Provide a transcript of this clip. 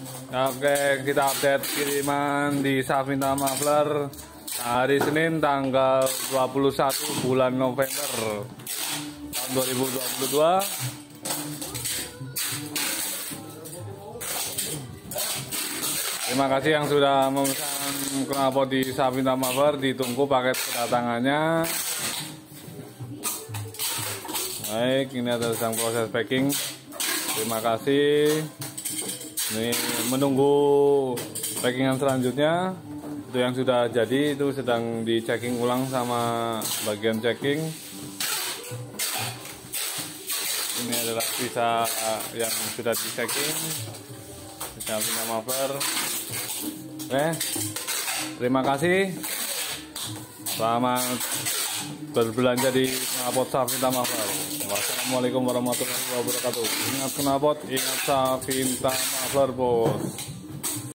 Oke, kita update kiriman di Savinta Muffler hari Senin tanggal 21 bulan November tahun 2022. Terima kasih yang sudah memesan knalpot di Savinta Muffler, ditunggu paket kedatangannya. Baik, ini adalah sedang proses packing. Terima kasih. Ini menunggu packingan selanjutnya. Itu yang sudah jadi itu sedang di checking ulang sama bagian checking. Ini adalah sisa yang sudah di checking. Savinta Muffler. Oke, terima kasih. Selamat berbelanja di knalpot Savinta Muffler. Wassalamualaikum warahmatullahi wabarakatuh. Ingat knalpot, ingat Savinta Muffler, bos.